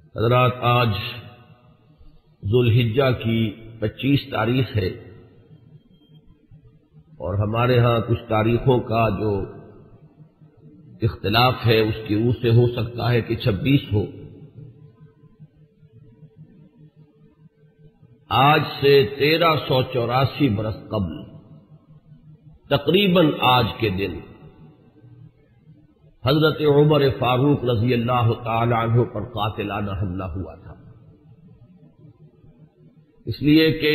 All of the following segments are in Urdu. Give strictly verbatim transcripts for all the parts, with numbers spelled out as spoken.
حضرات، آج ذوالحجہ کی پچیس تاریخ ہے اور ہمارے ہاں کچھ تاریخوں کا جو اختلاف ہے اس کی روح سے ہو سکتا ہے کہ چھبیس ہو۔ آج سے تیرہ سو چوراسی برس قبل تقریباً آج کے دن حضرت عمر فاروق رضی اللہ تعالی عنہ پر قاتلانہ حملہ ہوا تھا، اس لیے کہ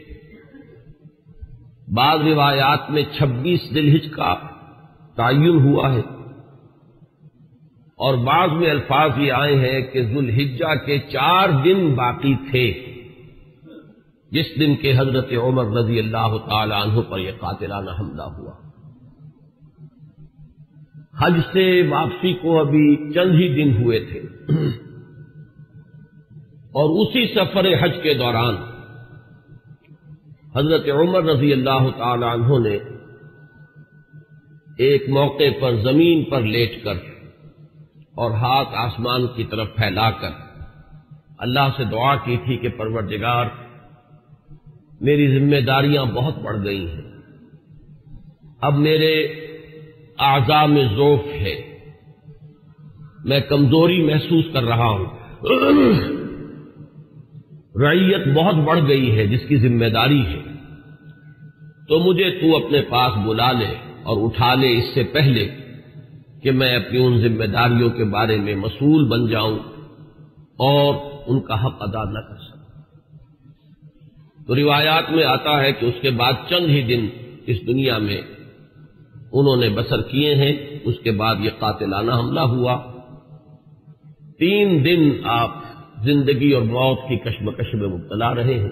بعض روایات میں چھبیس ذی الحجہ کا تعین ہوا ہے اور بعض میں الفاظ یہ آئے ہیں کہ ذوالحجہ کے چار دن باقی تھے جس دن کے حضرت عمر رضی اللہ تعالی عنہ پر یہ قاتلانہ حملہ ہوا۔ حج سے واپسی کو ابھی چند ہی دن ہوئے تھے اور اسی سفر حج کے دوران حضرت عمر رضی اللہ تعالی عنہ نے ایک موقع پر زمین پر لیٹ کر اور ہاتھ آسمان کی طرف پھیلا کر اللہ سے دعا کی تھی کہ پروردگار، میری ذمہ داریاں بہت بڑھ گئی ہیں، اب میرے اعضاء میں ضعف ہے، میں کمزوری محسوس کر رہا ہوں، رعیت بہت بڑھ گئی ہے جس کی ذمہ داری ہے، تو مجھے تو اپنے پاس بلا لے اور اٹھا لے اس سے پہلے کہ میں اپنی ان ذمہ داریوں کے بارے میں مسئول بن جاؤں اور ان کا حق ادا نہ کر سکوں۔ تو روایات میں آتا ہے کہ اس کے بعد چند ہی دن اس دنیا میں انہوں نے بسر کیے ہیں، اس کے بعد یہ قاتلانہ حملہ ہوا۔ تین دن آپ زندگی اور موت کی کشمکش میں مبتلا رہے ہیں۔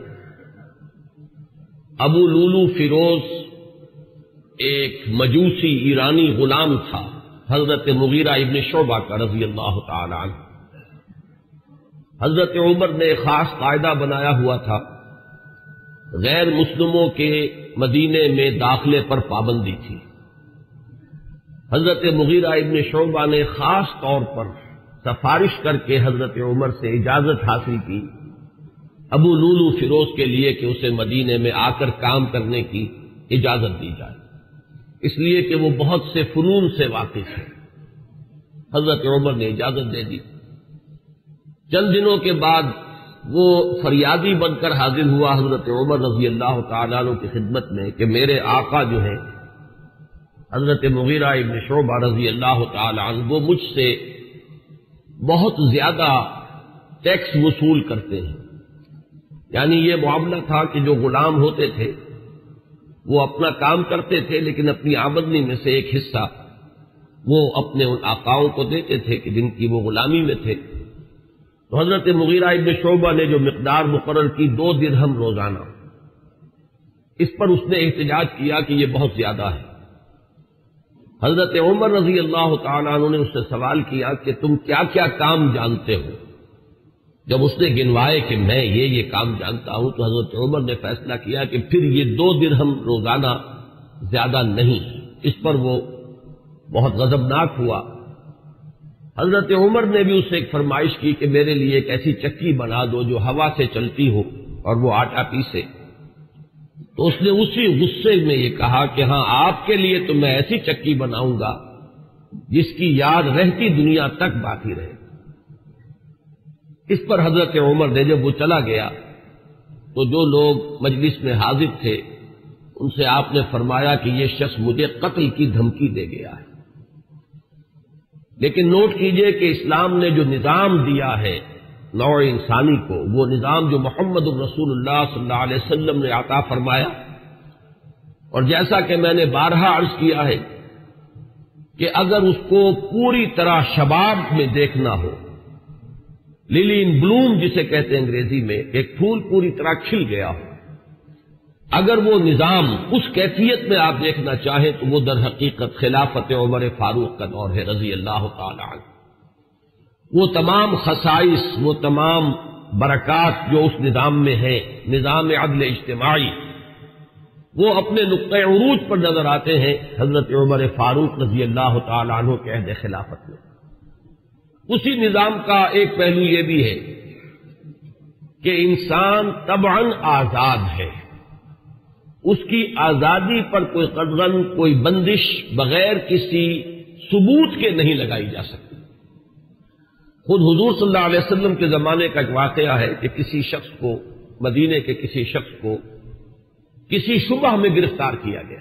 ابو لولو فیروز ایک مجوسی ایرانی غلام تھا حضرت مغیرہ ابن شعبہ کا رضی اللہ تعالی عنہ۔ حضرت عمر نے خاص قاعدہ بنایا ہوا تھا، غیر مسلموں کے مدینے میں داخلے پر پابندی تھی۔ حضرت مغیرہ ابن شعبہ نے خاص طور پر سفارش کر کے حضرت عمر سے اجازت حاصل کی ابو لولو فیروز کے لیے کہ اسے مدینے میں آ کر کام کرنے کی اجازت دی جائے، اس لیے کہ وہ بہت سے فنون سے واقف ہے۔ حضرت عمر نے اجازت دے دی۔ چند دنوں کے بعد وہ فریادی بن کر حاضر ہوا حضرت عمر رضی اللہ تعالیٰ عنہ کی خدمت میں کہ میرے آقا جو ہیں حضرت مغیرہ ابن شعبہ رضی اللہ تعالی عنہ، وہ مجھ سے بہت زیادہ ٹیکس وصول کرتے ہیں۔ یعنی یہ معاملہ تھا کہ جو غلام ہوتے تھے وہ اپنا کام کرتے تھے لیکن اپنی آمدنی میں سے ایک حصہ وہ اپنے ان آقاؤں کو دیتے تھے کہ جن کی وہ غلامی میں تھے۔ تو حضرت مغیرہ ابن شعبہ نے جو مقدار مقرر کی دو درہم روزانہ، اس پر اس نے احتجاج کیا کہ یہ بہت زیادہ ہے۔ حضرت عمر رضی اللہ تعالیٰ عنہ نے اس سے سوال کیا کہ تم کیا کیا کام جانتے ہو؟ جب اس نے گنوائے کہ میں یہ یہ کام جانتا ہوں تو حضرت عمر نے فیصلہ کیا کہ پھر یہ دو درہم روزانہ زیادہ نہیں۔ اس پر وہ بہت غضبناک ہوا۔ حضرت عمر نے بھی اس سے ایک فرمائش کی کہ میرے لیے ایک ایسی چکی بنا دو جو ہوا سے چلتی ہو اور وہ آٹا پیسے۔ تو اس نے اسی غصے میں یہ کہا کہ ہاں، آپ کے لیے تو میں ایسی چکی بناؤں گا جس کی یاد رہتی دنیا تک باقی رہے۔ اس پر حضرت عمر نے جب وہ چلا گیا تو جو لوگ مجلس میں حاضر تھے ان سے آپ نے فرمایا کہ یہ شخص مجھے قتل کی دھمکی دے گیا ہے۔ لیکن نوٹ کیجئے کہ اسلام نے جو نظام دیا ہے نوع انسانی کو، وہ نظام جو محمد الرسول اللہ صلی اللہ علیہ وسلم نے عطا فرمایا، اور جیسا کہ میں نے بارہا عرض کیا ہے کہ اگر اس کو پوری طرح شباب میں دیکھنا ہو، للی ان بلوم جسے کہتے ہیں انگریزی میں، ایک پھول پوری طرح کھل گیا ہو، اگر وہ نظام اس کیفیت میں آپ دیکھنا چاہیں تو وہ در حقیقت خلافت عمر فاروق کا دور ہے رضی اللہ تعالی عنہ۔ وہ تمام خصائص، وہ تمام برکات جو اس نظام میں ہیں، نظام عدل اجتماعی، وہ اپنے نقطۂ عروج پر نظر آتے ہیں حضرت عمر فاروق رضی اللہ تعالی عنہ کے عہد خلافت میں۔ اسی نظام کا ایک پہلو یہ بھی ہے کہ انسان طبعاً آزاد ہے، اس کی آزادی پر کوئی قدغن، کوئی بندش بغیر کسی ثبوت کے نہیں لگائی جا سکتی۔ خود حضور صلی اللہ علیہ وسلم کے زمانے کا ایک واقعہ ہے کہ کسی شخص کو، مدینے کے کسی شخص کو کسی شبہ میں گرفتار کیا گیا۔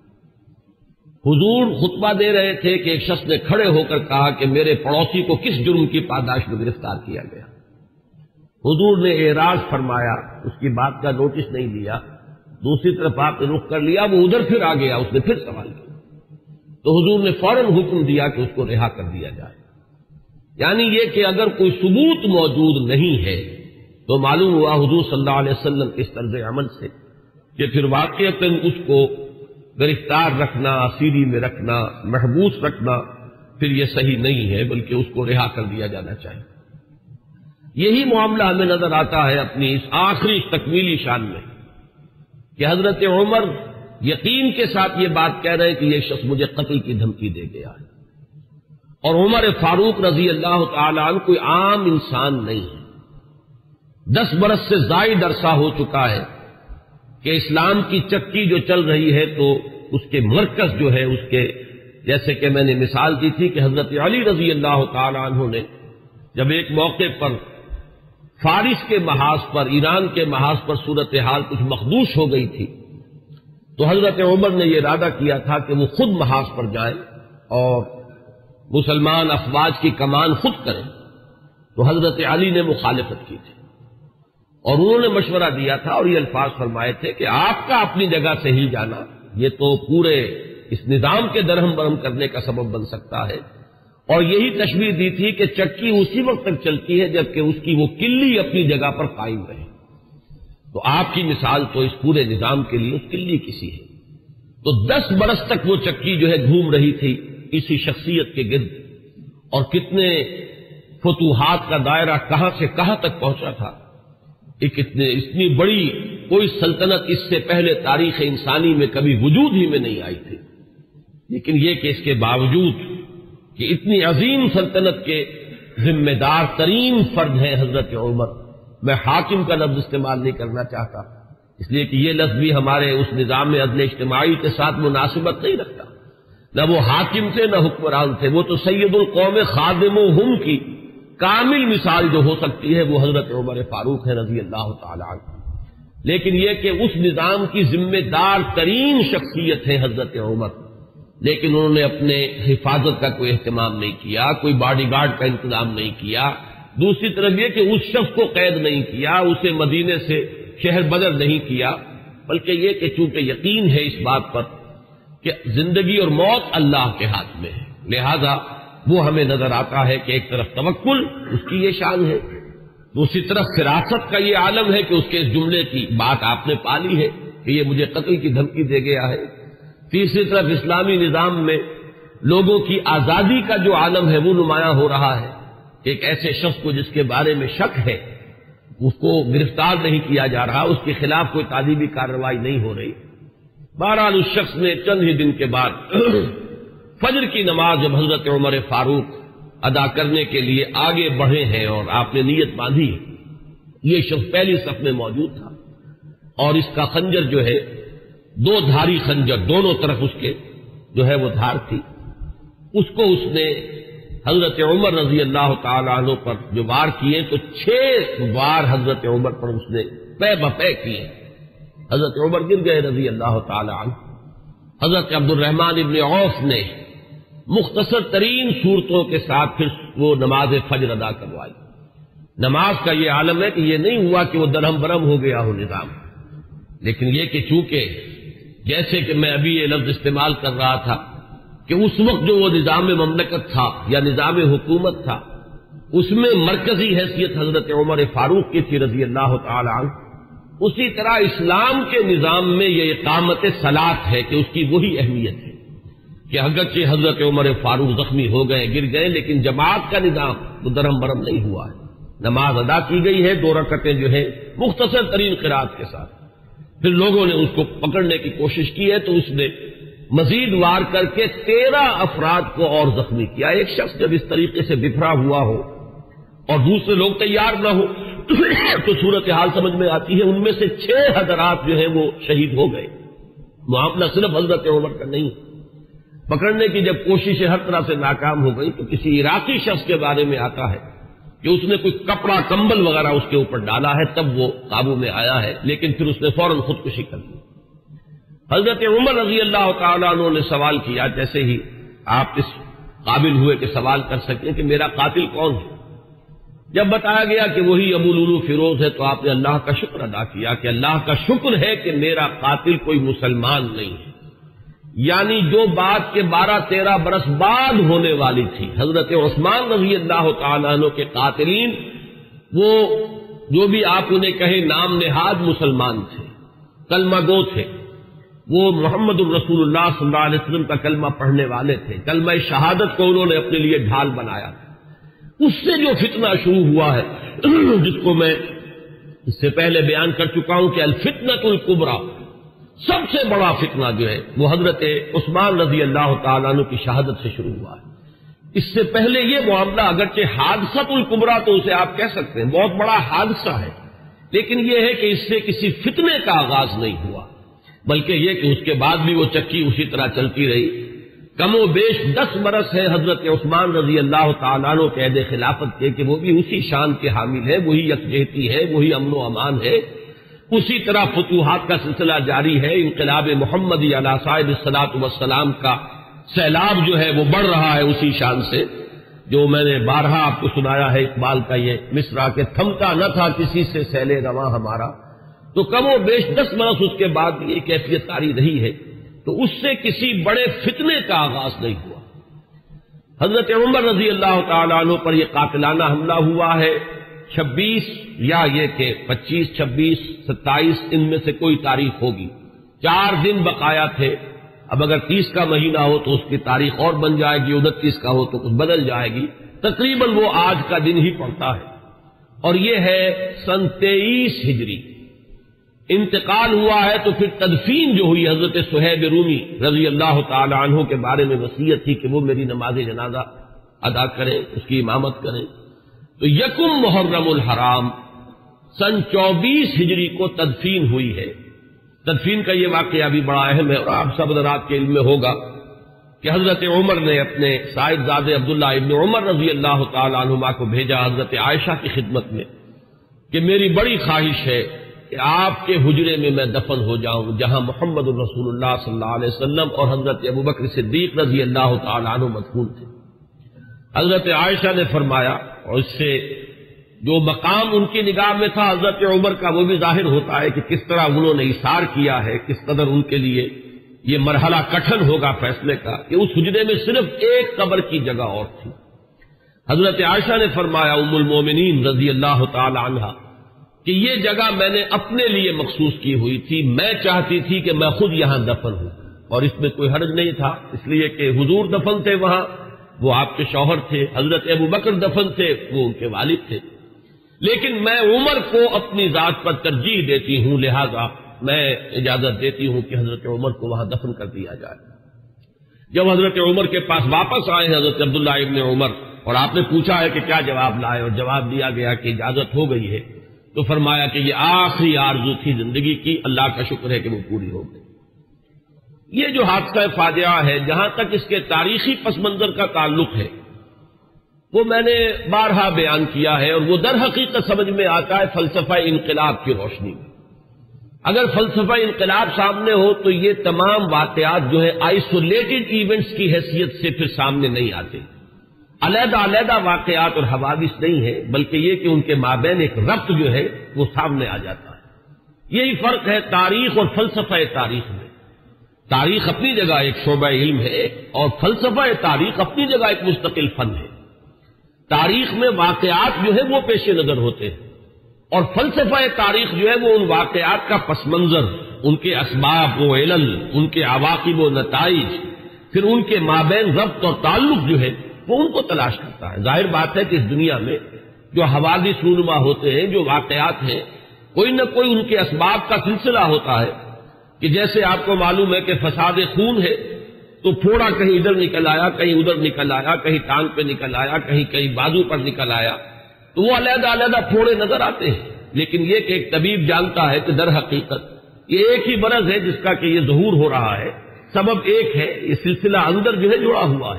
حضور خطبہ دے رہے تھے کہ ایک شخص نے کھڑے ہو کر کہا کہ میرے پڑوسی کو کس جرم کی پاداش میں گرفتار کیا گیا۔ حضور نے اعراض فرمایا، اس کی بات کا نوٹس نہیں لیا، دوسری طرف آپ نے رخ کر لیا، وہ ادھر پھر آ گیا، اس نے پھر سوال کیا تو حضور نے فوراً حکم دیا کہ اس کو رہا کر دیا جائے۔ یعنی یہ کہ اگر کوئی ثبوت موجود نہیں ہے تو معلوم ہوا حضور صلی اللہ علیہ وسلم کے اس طرز عمل سے کہ پھر واقعتاً اس کو گرفتار رکھنا، اسیری میں رکھنا، محبوس رکھنا پھر یہ صحیح نہیں ہے، بلکہ اس کو رہا کر دیا جانا چاہیے۔ یہی معاملہ ہمیں نظر آتا ہے اپنی اس آخری تکمیلی شان میں کہ حضرت عمر یقین کے ساتھ یہ بات کہہ رہے ہیں کہ یہ شخص مجھے قتل کی دھمکی دے گیا ہے، اور عمر فاروق رضی اللہ تعالی عنہ کوئی عام انسان نہیں ہے۔ دس برس سے زائد عرصہ ہو چکا ہے کہ اسلام کی چکی جو چل رہی ہے تو اس کے مرکز جو ہے اس کے، جیسے کہ میں نے مثال دی تھی کہ حضرت علی رضی اللہ تعالی عنہ نے جب ایک موقع پر فارس کے محاذ پر، ایران کے محاذ پر صورتحال کچھ مخدوش ہو گئی تھی تو حضرت عمر نے یہ ارادہ کیا تھا کہ وہ خود محاذ پر جائیں اور مسلمان افواج کی کمان خود کریں، تو حضرت علی نے مخالفت کی تھی اور انہوں نے مشورہ دیا تھا اور یہ الفاظ فرمائے تھے کہ آپ کا اپنی جگہ سے ہل جانا یہ تو پورے اس نظام کے درہم برہم کرنے کا سبب بن سکتا ہے، اور یہی تشبیہ دی تھی کہ چکی اسی وقت تک چلتی ہے جبکہ اس کی وہ کلی اپنی جگہ پر قائم رہے۔ تو آپ کی مثال تو اس پورے نظام کے لیے اس کلی کسی ہے۔ تو دس برس تک وہ چکی جو ہے گھوم رہی تھی اسی شخصیت کے گرد، اور کتنے فتوحات کا دائرہ کہاں سے کہاں تک پہنچا تھا۔ ایک اتنے اتنی بڑی کوئی سلطنت اس سے پہلے تاریخ انسانی میں کبھی وجود ہی میں نہیں آئی تھی، لیکن یہ کہ اس کے باوجود کہ اتنی عظیم سلطنت کے ذمہ دار ترین فرد ہیں حضرت عمر، میں حاکم کا لفظ استعمال نہیں کرنا چاہتا اس لیے کہ یہ لفظ بھی ہمارے اس نظام عدل اجتماعی کے ساتھ مناسبت نہیں رکھتا، نہ وہ حاکم تھے نہ حکمران تھے، وہ تو سید القوم خادمہم کی کامل مثال جو ہو سکتی ہے وہ حضرت عمر فاروق ہے رضی اللہ تعالی عنہ۔ لیکن یہ کہ اس نظام کی ذمہ دار ترین شخصیت ہے حضرت عمر، لیکن انہوں نے اپنے حفاظت کا کوئی اہتمام نہیں کیا، کوئی باڈی گارڈ کا انتظام نہیں کیا، دوسری طرف یہ کہ اس شخص کو قید نہیں کیا، اسے مدینے سے شہر بدر نہیں کیا، بلکہ یہ کہ چونکہ یقین ہے اس بات پر کہ زندگی اور موت اللہ کے ہاتھ میں ہے، لہذا وہ ہمیں نظر آتا ہے کہ ایک طرف توکل اس کی یہ شان ہے، دوسری طرف فراست کا یہ عالم ہے کہ اس کے اس جملے کی بات آپ نے پالی ہے کہ یہ مجھے قتل کی دھمکی دے گیا ہے، تیسری طرف اسلامی نظام میں لوگوں کی آزادی کا جو عالم ہے وہ نمایاں ہو رہا ہے، ایک ایسے شخص کو جس کے بارے میں شک ہے اس کو گرفتار نہیں کیا جا رہا، اس کے خلاف کوئی تعذیبی کارروائی نہیں ہو رہی۔ بہرحال اس شخص نے چند ہی دن کے بعد فجر کی نماز جب حضرت عمر فاروق ادا کرنے کے لیے آگے بڑھے ہیں اور آپ نے نیت باندھی ہے، یہ شخص پہلی صف میں موجود تھا اور اس کا خنجر جو ہے دو دھاری خنجر، دونوں طرف اس کے جو ہے وہ دھار تھی، اس کو اس نے حضرت عمر رضی اللہ تعالی عنہ پر جو وار کیے تو چھ وار حضرت عمر پر اس نے پے بپے کیے، حضرت عمر گر گئے رضی اللہ تعالی عنہ۔ حضرت عبد الرحمن ابن عوف نے مختصر ترین صورتوں کے ساتھ پھر وہ نماز فجر ادا کروائی۔ نماز کا یہ عالم ہے کہ یہ نہیں ہوا کہ وہ درہم برہم ہو گیا ہو نظام، لیکن یہ کہ چونکہ جیسے کہ میں ابھی یہ لفظ استعمال کر رہا تھا کہ اس وقت جو وہ نظام مملکت تھا یا نظام حکومت تھا اس میں مرکزی حیثیت حضرت عمر فاروق کی تھی رضی اللہ تعالی عنہ، اسی طرح اسلام کے نظام میں یہ اقامت صلاۃ ہے کہ اس کی وہی اہمیت ہے کہ اگرچہ حضرت عمر فاروق زخمی ہو گئے، گر گئے، لیکن جماعت کا نظام وہ درہم برہم نہیں ہوا ہے، نماز ادا کی گئی ہے، دو رکعتیں جو ہے مختصر ترین قرات کے ساتھ۔ پھر لوگوں نے اس کو پکڑنے کی کوشش کی ہے تو اس نے مزید وار کر کے تیرہ افراد کو اور زخمی کیا۔ ایک شخص جب اس طریقے سے بکھرا ہوا ہو اور دوسرے لوگ تیار نہ ہو تو صورتحال سمجھ میں آتی ہے۔ ان میں سے چھ حضرات جو ہیں وہ شہید ہو گئے۔ معاملہ صرف حضرت عمر کا نہیں، پکڑنے کی جب کوششیں ہر طرح سے ناکام ہو گئی تو کسی عراقی شخص کے بارے میں آتا ہے کہ اس نے کوئی کپڑا کمبل وغیرہ اس کے اوپر ڈالا ہے، تب وہ قابو میں آیا ہے، لیکن پھر اس نے فوراً خودکشی کر لی۔ حضرت عمر رضی اللہ تعالیٰ عنہ نے سوال کیا، جیسے ہی آپ اس قابل ہوئے کہ سوال کر سکیں کہ میرا قاتل کون ہے۔ جب بتایا گیا کہ وہی ابو لولو فیروز ہے تو آپ نے اللہ کا شکر ادا کیا کہ اللہ کا شکر ہے کہ میرا قاتل کوئی مسلمان نہیں ہے، یعنی جو بات کے بارہ تیرہ برس بعد ہونے والی تھی۔ حضرت عثمان رضی اللہ تعالیٰ عنہ کے قاتلین وہ جو بھی آپ انہیں کہیں نام نہاد مسلمان تھے، کلمہ گو تھے، وہ محمد الرسول اللہ صلی اللہ علیہ وسلم کا کلمہ پڑھنے والے تھے، کلمہ شہادت کو انہوں نے اپنے لیے ڈھال بنایا۔ اس سے جو فتنہ شروع ہوا ہے جس کو میں اس سے پہلے بیان کر چکا ہوں کہ الفتنۃ الکبریٰ، سب سے بڑا فتنہ جو ہے وہ حضرت عثمان رضی اللہ تعالیٰ عنہ کی شہادت سے شروع ہوا ہے۔ اس سے پہلے یہ معاملہ اگرچہ حادثۃ الکبریٰ تو اسے آپ کہہ سکتے ہیں، بہت بڑا حادثہ ہے، لیکن یہ ہے کہ اس سے کسی فتنے کا آغاز نہیں ہوا، بلکہ یہ کہ اس کے بعد بھی وہ چکی اسی طرح چلتی رہی۔ کم و بیش دس برس ہے حضرت عثمان رضی اللہ تعالیٰ عنہ کے عہد خلافت کے کہ وہ بھی اسی شان کے حامل ہے، وہی یکجہتی ہے، وہی امن و امان ہے، اسی طرح فتوحات کا سلسلہ جاری ہے۔ انقلاب محمدی علی صاحب الصلاۃ والسلام کا سیلاب جو ہے وہ بڑھ رہا ہے اسی شان سے، جو میں نے بارہا آپ کو سنایا ہے اقبال کا یہ مصرع کہ تھمتا نہ تھا کسی سے سیل رواں ہمارا، تو کم و بیش دس برس اس کے بعد یہ کیفیت جاری رہی ہے، تو اس سے کسی بڑے فتنے کا آغاز نہیں ہوا۔ حضرت عمر رضی اللہ تعالیٰ عنہ پر یہ قاتلانہ حملہ ہوا ہے چھبیس یا یہ کہ پچیس چھبیس ستائیس ان میں سے کوئی تاریخ ہوگی، چار دن بقایا تھے۔ اب اگر تیس کا مہینہ ہو تو اس کی تاریخ اور بن جائے گی، انتیس کا ہو تو کچھ بدل جائے گی، تقریباً وہ آج کا دن ہی پڑتا ہے، اور یہ ہے سن تیئیس ہجری۔ انتقال ہوا ہے تو پھر تدفین جو ہوئی، حضرت صہیب رومی رضی اللہ تعالی عنہ کے بارے میں وصیت تھی کہ وہ میری نماز جنازہ ادا کریں، اس کی امامت کریں، تو یکم محرم الحرام سن چوبیس ہجری کو تدفین ہوئی ہے۔ تدفین کا یہ واقعہ بھی بڑا اہم ہے، اور آپ سب حضرات کے علم میں ہوگا کہ حضرت عمر نے اپنے صاحبزادے عبداللہ ابن عمر رضی اللہ تعالی عنہما کو بھیجا حضرت عائشہ کی خدمت میں کہ میری بڑی خواہش ہے کہ آپ کے حجرے میں میں دفن ہو جاؤں جہاں محمد الرسول اللہ صلی اللہ علیہ وسلم اور حضرت ابوبکر صدیق رضی اللہ تعالی عنہ مدفون تھے۔ حضرت عائشہ نے فرمایا، اور اس سے جو مقام ان کی نگاہ میں تھا حضرت عمر کا وہ بھی ظاہر ہوتا ہے کہ کس طرح انہوں نے اثار کیا ہے، کس قدر ان کے لیے یہ مرحلہ کٹھن ہوگا فیصلے کا کہ اس حجرے میں صرف ایک قبر کی جگہ اور تھی۔ حضرت عائشہ نے فرمایا ام المومنین رضی اللہ تعالی عنہا کہ یہ جگہ میں نے اپنے لیے مخصوص کی ہوئی تھی، میں چاہتی تھی کہ میں خود یہاں دفن ہوں، اور اس میں کوئی حرج نہیں تھا، اس لیے کہ حضور دفن تھے وہاں، وہ آپ کے شوہر تھے، حضرت ابوبکر دفن تھے، وہ ان کے والد تھے، لیکن میں عمر کو اپنی ذات پر ترجیح دیتی ہوں، لہذا میں اجازت دیتی ہوں کہ حضرت عمر کو وہاں دفن کر دیا جائے۔ جب حضرت عمر کے پاس واپس آئے حضرت عبداللہ ابن عمر اور آپ نے پوچھا ہے کہ کیا جواب لائے، اور جواب دیا گیا کہ اجازت ہو گئی ہے، تو فرمایا کہ یہ آخری آرزو تھی زندگی کی، اللہ کا شکر ہے کہ وہ پوری ہو گئی۔ یہ جو حادثہ فاجعہ ہے، جہاں تک اس کے تاریخی پس منظر کا تعلق ہے وہ میں نے بارہا بیان کیا ہے، اور وہ در حقیقت سمجھ میں آتا ہے فلسفہ انقلاب کی روشنی میں۔ اگر فلسفہ انقلاب سامنے ہو تو یہ تمام واقعات جو ہے آئسولیٹڈ ایونٹس کی حیثیت سے پھر سامنے نہیں آتے، علیحدہ علیحدہ واقعات اور حوادث نہیں ہے، بلکہ یہ کہ ان کے مابین ایک ربط جو ہے وہ سامنے آ جاتا ہے۔ یہی فرق ہے تاریخ اور فلسفہ تاریخ میں۔ تاریخ اپنی جگہ ایک شعبہ علم ہے، اور فلسفہ تاریخ اپنی جگہ ایک مستقل فن ہے۔ تاریخ میں واقعات جو ہے وہ پیش نظر ہوتے ہیں، اور فلسفہ تاریخ جو ہے وہ ان واقعات کا پس منظر، ان کے اسباب و علل، ان کے عواقب و نتائج، پھر ان کے مابین ربط اور تعلق جو ہے وہ ان کو تلاش کرتا ہے۔ ظاہر بات ہے کہ اس دنیا میں جو حوادث رونما ہوتے ہیں، جو واقعات ہیں، کوئی نہ کوئی ان کے اسباب کا سلسلہ ہوتا ہے، کہ جیسے آپ کو معلوم ہے کہ فساد خون ہے، تو پھوڑا کہیں ادھر نکل آیا، کہیں ادھر نکل آیا، کہیں ٹانگ پہ نکل آیا، کہیں کہیں بازو پر نکل آیا، تو وہ علیحدہ علیحدہ پھوڑے نظر آتے ہیں، لیکن یہ کہ ایک طبیب جانتا ہے کہ در حقیقت یہ ایک ہی مرض ہے جس کا کہ یہ ظہور ہو رہا ہے، سبب ایک ہے، یہ سلسلہ اندر جو ہے جڑا ہوا ہے۔